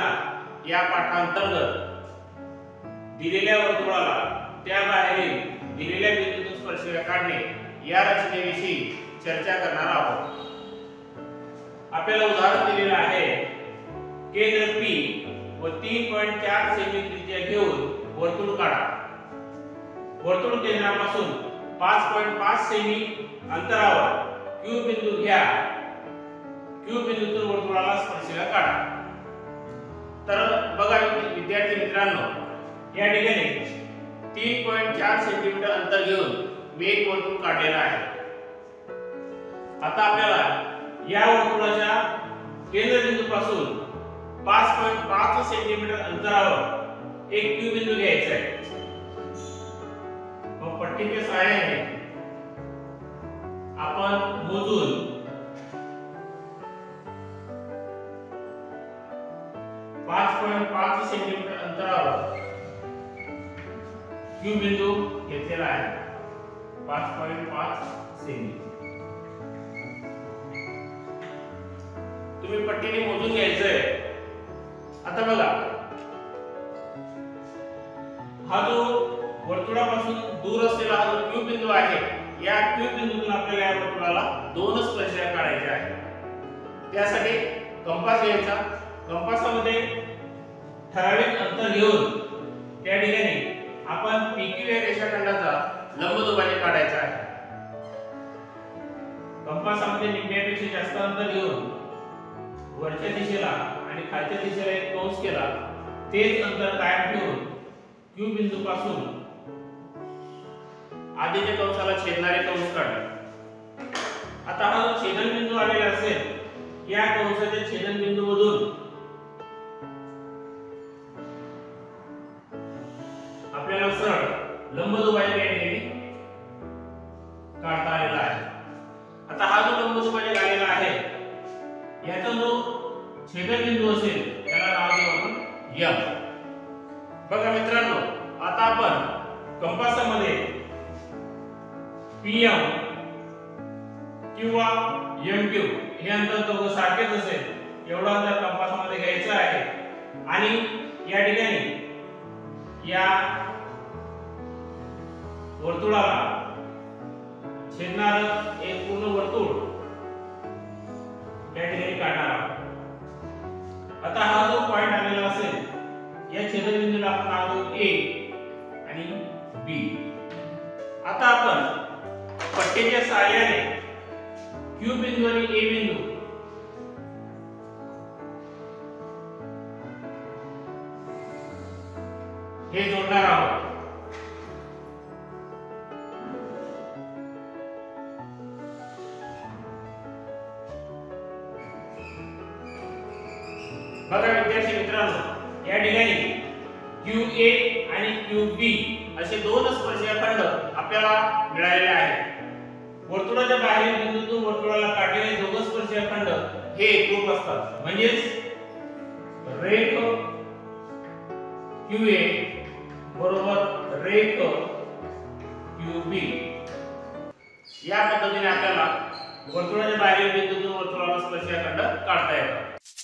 रचना या पाठांतर्गत दिलेल्या वर्तुळाला त्या बाहेरील दिलेल्या बिंदूतून स्पर्शरेषा काढणे या रचनेविषयी चर्चा करणार आहोत। आपल्याला उदाहरण दिलेलं आहे, केंद्र P व 3.4 सेमी त्रिज्या घेऊन वर्तुळ काढा। वर्तुळ केंद्रापासून 5.5 सेमी अंतरावर Q बिंदू घ्या। Q बिंदूतून वर्तुळाला स्पर्शरेषा काढा। तर बघा विद्यार्थी मित्रांनो, या ठिकाणी 3.4 सेंटीमीटर अंतर घेऊन मी एक वर्तुळ काढलेला आहे। आता आपल्याला या वर्तुळाच्या केंद्रबिंदूपासून 5.5 सेंटीमीटर अंतरावर एक Q बिंदू घ्यायचा आहे। मग पट्टीच्या सहाय्याने आपण मोजून 5.5 सेंटीमीटर अंतरावर Q बिंदू घेतलेला आहे। 5.5 सेमी तुम्ही पट्टीने मोजून घ्यायचंय। आता बघा, हा जो वर्तुळापासून दूर असलेला हा जो Q बिंदू आहे, या Q बिंदूतून आपल्याला या वर्तुळाला दोन स्पर्शरेषा काढायच्या आहेत। त्यासाठी कंपास घ्यायचा। कंपासामध्ये ठराविक अंतर घेऊन त्या ठिकाणी आपण PQ या रेषाखंडाचा लंबदुभाजक काढायचा आहे। कंपासामध्ये निम्म्यापेक्षा जास्त अंतर घेऊन वरच्या दिशेला आणि खालच्या दिशेला एक कंस केला, तेच अंतर कायम ठेवून Q बिंदू पासून आधीच्या कंसाला छेदणारे कंस काढले। आता हा जो छेदनबिंदू आलेला असेल, या कंसाच्या छेदनबिंदूमधून आपल्याला सरळ लंबदुभाजक या ठिकाणी काढता आलेला आहे। आता हा जो लंबदुभाजक आलेला आहे, याचा जो छेदनबिंदू असेल त्याला नाव देऊ आपण M। बघा मित्रांनो, आता आपण कंपासामध्ये PM किंवा MQ हे अंतर दोघं सारखेच असेल एवढं अंतर कंपासामध्ये घ्यायचं आहे आणि या ठिकाणी या वर्तुळाला छेदणारं एक पूर्ण वर्तुळ या ठिकाणी काढणार आहोत। आता हा जो पॉइंट आलेला असेल, या छेदनबिंदूला आपण नाव देऊ A आणि B। आता आपण पट्टीच्या सहाय्याने Q बिंदू आणि A बिंदू हे जोडणार आहोत। बघा विद्यार्थी मित्रांनो, या ठिकाणी QA आणि QB असे दोन स्पर्शरेषाखंड आपल्याला मिळालेले आहेत। वर्तुळाच्या बाहेरील बिंदूतून वर्तुळाला काढलेले दोघं स्पर्शरेषाखंड हे एकरूप असतात, म्हणजेच रेख QA बरोबर रेख QB। या पद्धतीने आपल्याला वर्तुळाच्या बाहेरील बिंदूतून वर्तुळाला स्पर्शरेषाखंड काढता येतात।